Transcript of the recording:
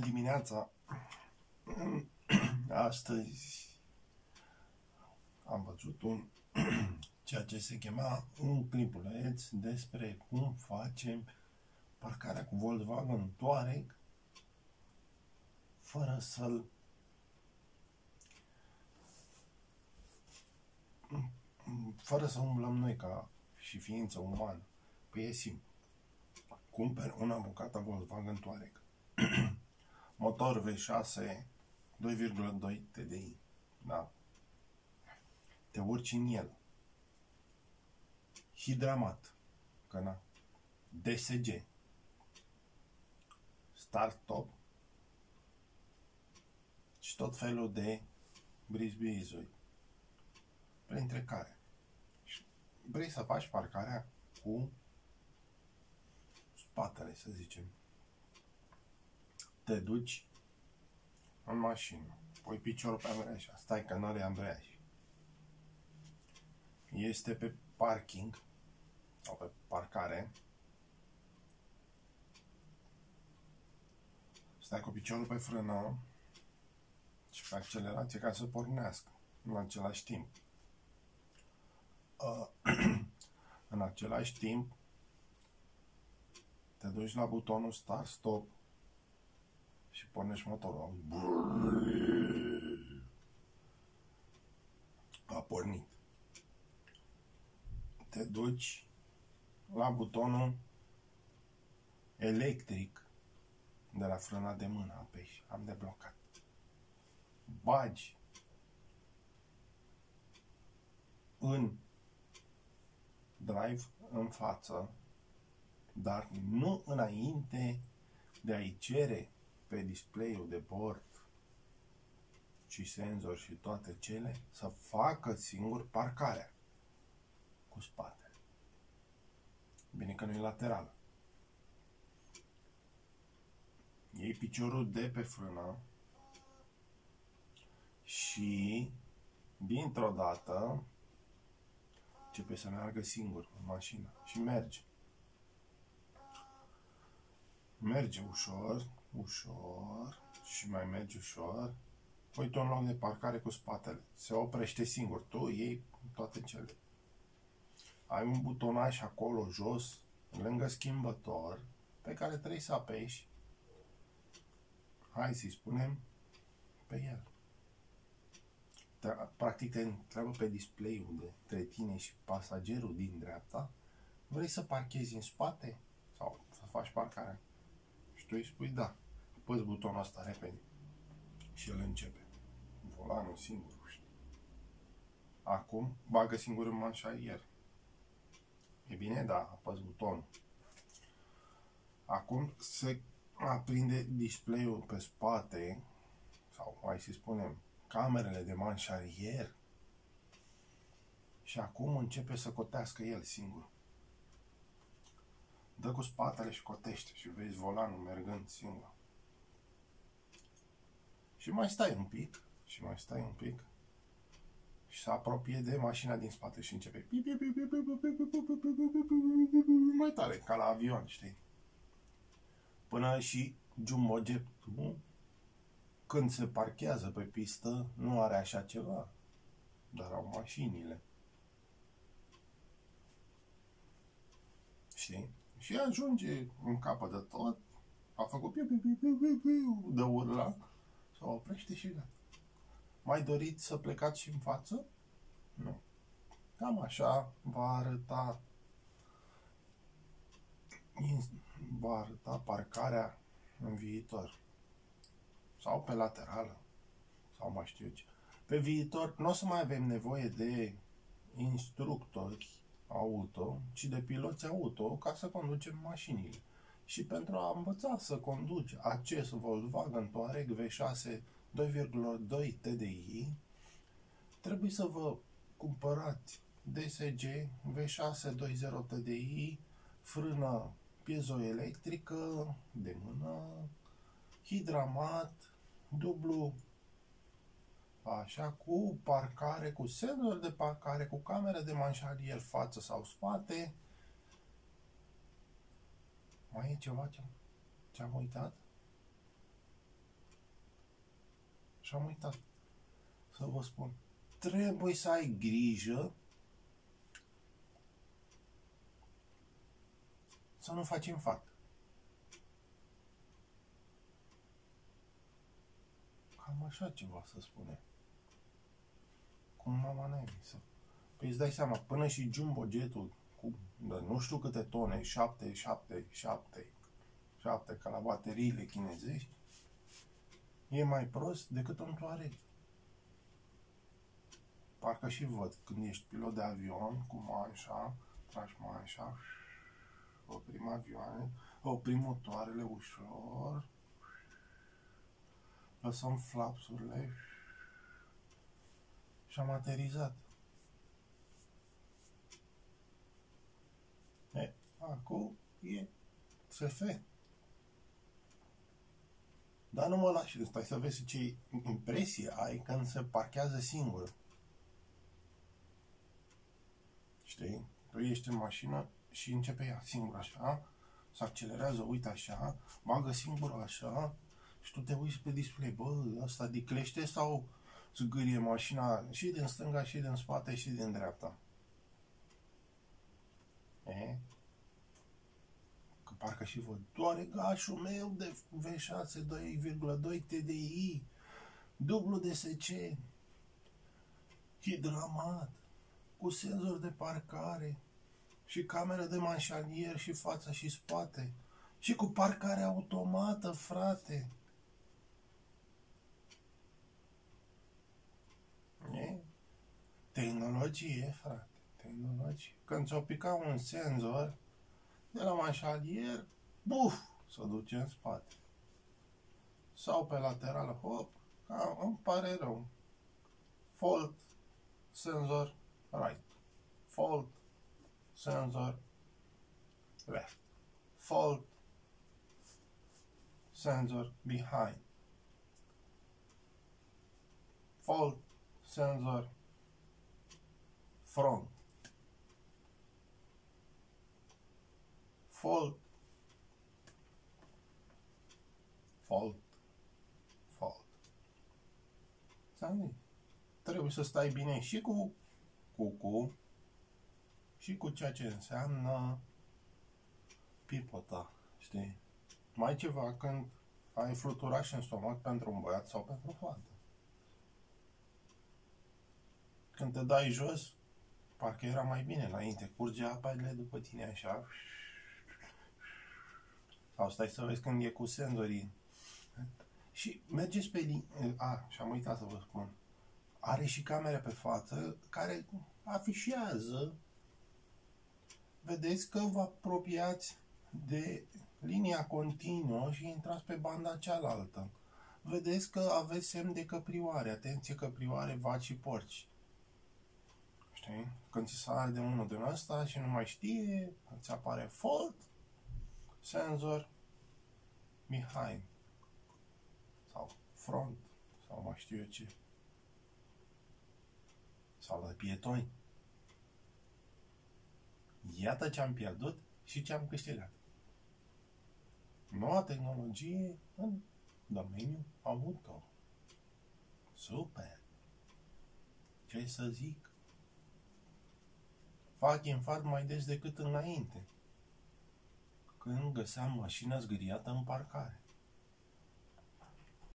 dimineața! Astăzi am văzut ceea ce se chema un clipuleț despre cum facem parcarea cu Volkswagen Touareg fără să umblăm noi ca și ființă umană. Păi e simplu. Cumperi una bucată Volkswagen Touareg. Motor V6 2,2 TDI. Da. Te urci în el. Hidramat. Că na. DSG. Start-stop. Și tot felul de brisbizuri. Printre care vrei să faci parcarea cu spatele, să zicem. Te duci în mașină, pui piciorul pe ambreiaj, stai că n-are ambreiaj. Este pe parking sau pe parcare. Stai cu piciorul pe frână și pe accelerație ca să pornească în același timp. În același timp te duci la butonul Start-Stop și pornești motorul. A pornit. Te duci la butonul electric de la frâna de mână, apeși, am deblocat. Bagi în drive în față, dar nu înainte de a-i cere pe display-ul de bord și senzor și toate cele să facă singur parcarea cu spatele. Bine că nu e lateral. Iei piciorul de pe frână și dintr-o dată începe să meargă singur în mașină și merge. Merge ușor, ușor și mai merge ușor. Uite un loc de parcare cu spatele. Se oprește singur. Tu iei toate cele. Ai un butonaj acolo jos, lângă schimbător, pe care trebuie să apeși. Hai să-i spunem pe el. Practic te întreabă pe display-ul între tine și pasagerul din dreapta. Vrei să parchezi în spate? Sau să faci parcarea? Și tu îi spui da. Apăs butonul ăsta repede. Și el începe. Volanul singur. Acum bagă singur în manșarier. E bine? Da. Apăs butonul. Acum se aprinde display-ul pe spate. Sau hai să spunem camerele de manșarier. Și acum începe să cotească el singur. Dă cu spatele și cotește și vezi volanul mergând singur. Și mai stai un pic, și mai stai un pic și se apropie de mașina din spate și începe mai tare, ca la avion, știi? Până și Jumbo Jet-ul, când se parchează pe pistă, nu are așa ceva, dar au mașinile. Știi? Și ajunge în capăt de tot, a făcut de urla, se oprește și gata. Mai doriți să plecați și în față? Nu. Cam așa va arăta parcarea în viitor. Sau pe laterală, sau mai știu ce. Pe viitor nu o să mai avem nevoie de instructori auto, ci de piloți auto ca să conducem mașinile. Și pentru a învăța să conduci acest Volkswagen Touareg V6 2,2 TDI, trebuie să vă cumpărați DSG V6 2.0 TDI, frână piezoelectrică de mână, hidramat, dublu, așa, cu parcare, cu senzor de parcare, cu cameră de manșarier față sau spate. Mai e ceva ce am uitat? Și am uitat să vă spun. Trebuie să ai grijă să nu faci infarct. Cam așa ceva să spune. Cum mama naibii să... Păi îți dai seama, până și Jumbo Jetul cu nu știu câte tone, 7, ca la bateriile chinezești, e mai prost decât un Touareg. Parcă și văd, când ești pilot de avion, cu manșa, tragi manșa, oprim avioane, oprim motoarele ușor, lăsăm flapsurile și am aterizat. Acum e SF. Dar nu mă lași, stai să vezi ce impresie ai când se parchează singur. Știi? Tu ești în mașină și începe ea singur așa, se accelerează, uite așa, bagă singur așa și tu te uiți pe display, bă, ăsta diclește sau zgârie mașina și din stânga, și din spate, și din dreapta. Că parcă și văd, doare gașul meu de V6 2,2 TDI, dublu DSC, hidramat, cu senzor de parcare și cameră de manșalier și față și spate și cu parcare automată, frate. Tehnologie, frate, tehnologie. Când ți-o pica un senzor de la manșalier, buf, se duce în spate. Sau pe lateral, hop, îmi pare rău. Fault, senzor, right. Fault, sensor, left. Fault, sensor, behind. Fault, sensor, front. Fault, fault, fault. Trebuie să stai bine și cu și cu ceea ce înseamnă pipota, știi? Mai ceva când ai fluturaș în stomac pentru un băiat sau pentru o fată. Când te dai jos, parcă era mai bine înainte, curge apele după tine așa. Sau stai să vezi când e cu senzorii. Și mergeți pe și am uitat să vă spun. Are și camere pe față care afișează. Vedeți că vă apropiați de linia continuă și intrați pe banda cealaltă. Vedeți că aveți semn de căprioare. Atenție, căprioare, vaci și porci. Știi? Când ți sare de unul din ăsta și nu mai știe, îți apare fault, sensor, behind. Sau front. Sau mai știu eu ce. Sau la pietoni. Iată ce am pierdut și ce am câștigat. Noua tehnologie în domeniul auto. Super! Ce să zic? Fac infarct mai des decât înainte, când găseam mașina zgâriată în parcare.